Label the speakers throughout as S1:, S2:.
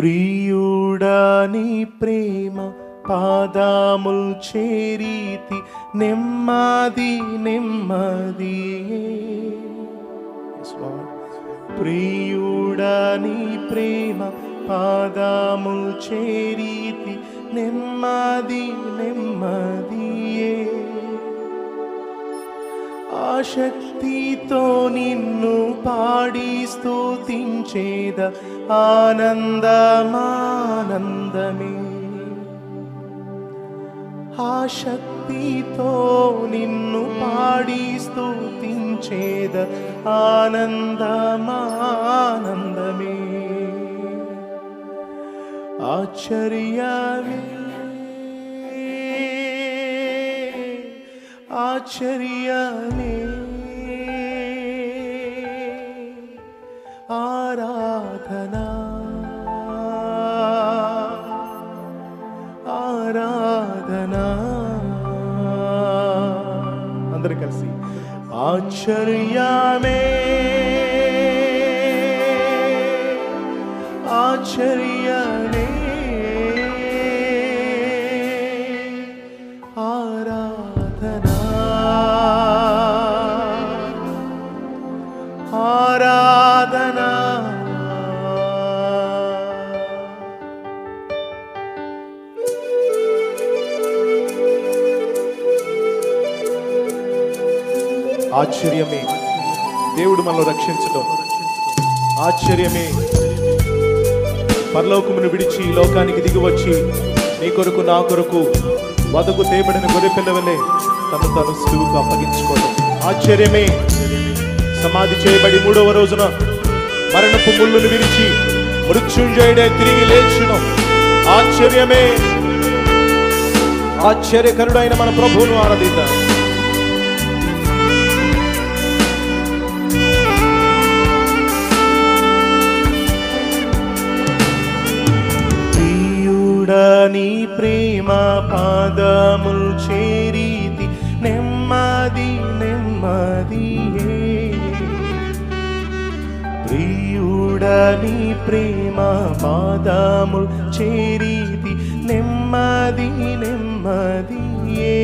S1: ప్రియుడా నీ ప్రేమ పాదముల్ చేరీతి నెమ్మది నెమ్మదియే. ప్రియుడా నీ ప్రేమ పాదముల్ చేరీతి నెమ్మది నెమ్మదియే. ఆశక్తితో నిన్ను పాడి స్తుతించేద ఆనందమానందమే. ఆశక్తితో నిన్ను పాడి స్తుతించేద ఆనందమానందమే. ఆశ్చర్యమే ఆశ్చర్యమే ఆరాధనా ఆరాధనా. అందరూ కలిసి ఆశ్చర్యమే ఆశ్చర్యమే ఆరాధనా ఆరాధనా. ఆశ్చర్యమే దేవుడు మనల్ని రక్షించడం. ఆశ్చర్యమే పరలోకమును విడిచి ఈ లోకానికి దిగివచ్చి నీ కొరకు నా కొరకు వదకు తేబడిన గొర్రెపిల్ల వలె తను తాను సిలువకు అప్పగించుకోవడం. ఆశ్చర్యమే సమాధి చేయబడి 3వ రోజున మరణపు ముళ్ళును విరిచి మృత్యుంజయుడే తిరిగి లేచును. ఆశ్చర్యమే. ఆశ్చర్యకరుడైన మన ప్రభువును ఆరాధిద్దాం. నీ ప్రేమ పాదముల్ చేరీతి నెమ్మది నెమ్మదియే. ప్రియుడా నీ ప్రేమ పాదముల్ చేరీతి నెమ్మది నెమ్మదియే.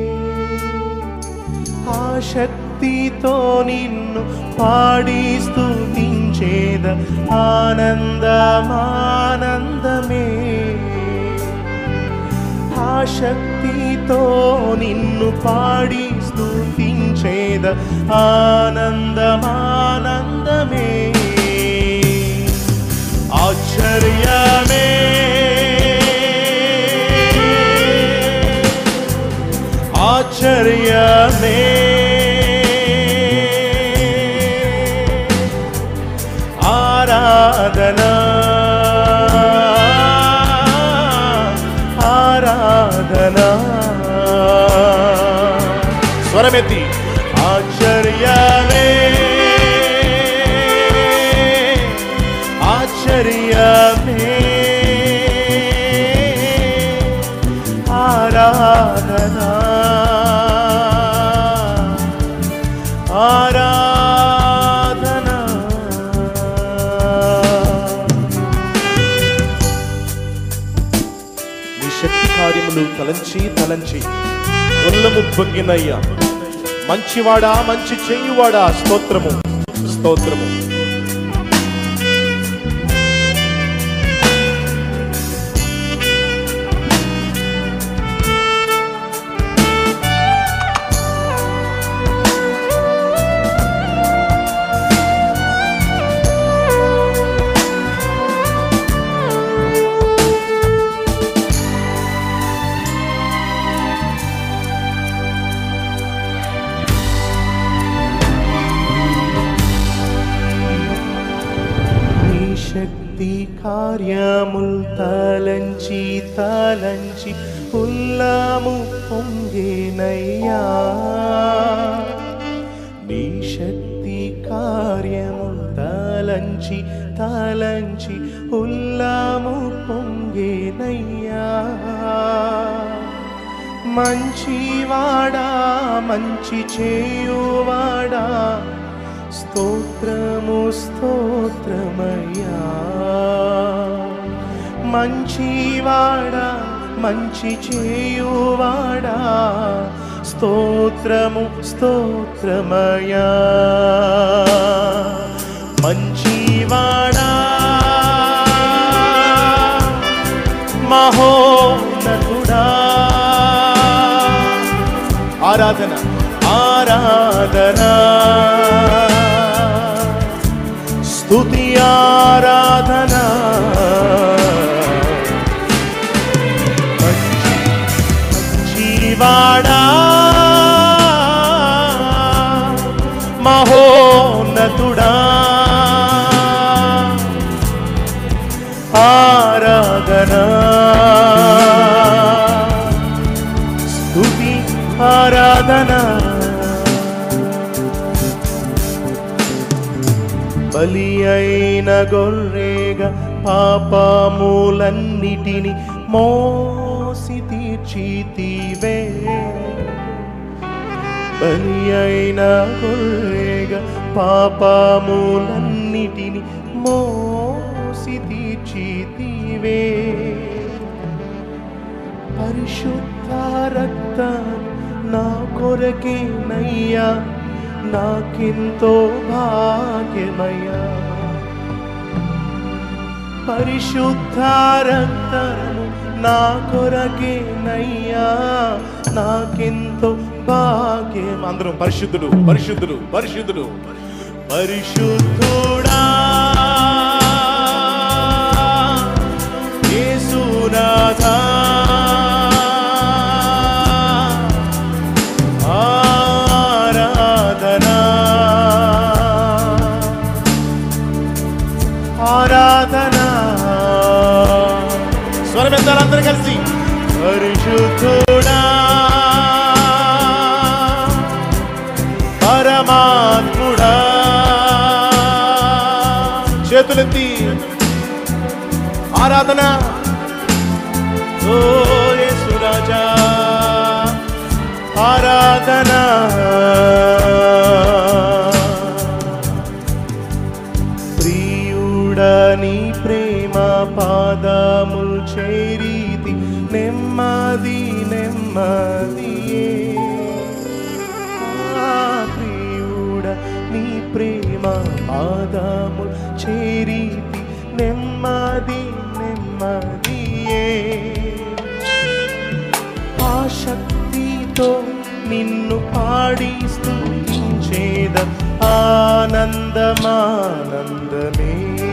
S1: ఆశక్తితో నిన్ను పాడి స్తుతించేద ఆనందమానందమే. ఆశక్తితో నిన్ను పాడి స్తుతించేద ఆనందమానందమే. ఆశ్చర్యమే ఆశ్చర్యమే ఆరాధనా ఆరాధనా. స్వరమెత్తి ఆశ్చర్యమే ఆశ్చర్యమే ఆరాధనా ఆరాధనా. నీ శక్తి కార్యములు తలంచి తలంచి ఒళ్ళము పొంగినయ్యా. మంచివాడా మంచి చేయువాడా స్తోత్రము స్తోత్రము. శక్తి కార్యముల్ తలంచి తలంచి ఉల్లము పొంగేనయ్యా. నీ శక్తి కార్యముల్ తలంచి తలంచి ఉల్లము పొంగేనయ్యా. మంచివాడా మంచి చేయువాడా స్తోత్రము స్తోత్రమయ్యా. మంచివాడా మంచి చేయువాడా స్తోత్రము స్తోత్రమయా మంచివాడా మహోన్నతుడా ఆరాధన ఆరాధన స్తుతి ఆరాధన మంచివాడా మహోన్నతుడా ఆరాధన స్తుతి ఆరాధన బలి అయిన గొర్రెగా పాపములన్నిటిని మోసి తీర్చితివే బలి అయిన గొర్రెగా పాపములన్నిటిని మోసి తీర్చితివే పరిశుద్ధ రక్తం నా కొరకేనయ్యా నాకెంతో భాగ్యమయ్యా పరిశుద్ధ రక్తము నా కొరకేనయ్యా నాకెంతో భాగ్యం అందరం పరిశుద్ధుడు పరిశుద్ధుడు పరిశుద్ధుడు పరిశుద్ధుడా యేసునాథా ఆరాధన స్వరమెత్తాలి అందరూ కలిసి పరిశుద్ధుడా పరమాత్ముడా చేతులెత్తి ఆరాధన ఓ యేసు రాజా ఆరాధన నీ ప్రేమ పాదముల్ చేరితి నెమ్మది నెమ్మదియే ప్రియుడ నీ ప్రేమ పాదముల్ చేరితి నెమ్మది నెమ్మదియే ఆశక్తితో నిన్ను పాడి స్తుతించేద ఆనందమానందమే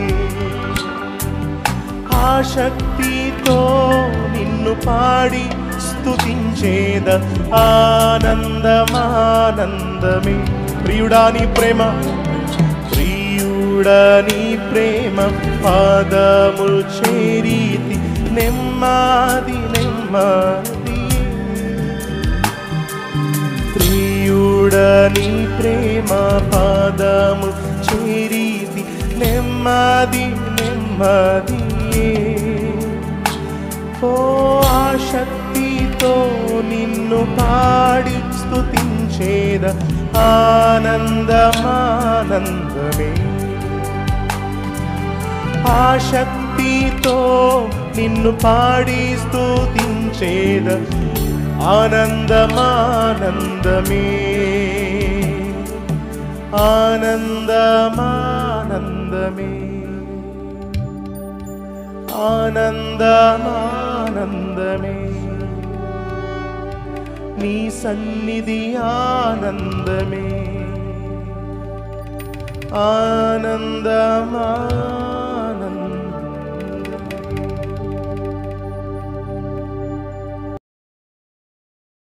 S1: ఆశక్తితో నిన్ను పాడి స్తుతించేద ఆనందమానందమే ప్రియుడా నీ ప్రేమ ప్రియుడా నీ ప్రేమ పాదముల్ చేరితి నెమ్మది నెమ్మది ప్రియుడా నీ ప్రేమ పాదముల్ చేరితి నెమ్మది నెమ్మది ఓ ఆశక్తితో నిన్ను పాడి స్తుతించేద ఆనందమానందమే ఆశక్తితో నిన్ను పాడి స్తుతించేద ఆనందమానందమే ఆనందమానందమే ఆనందమానందమే నీ సన్నిధి ఆనందమే ఆనందమా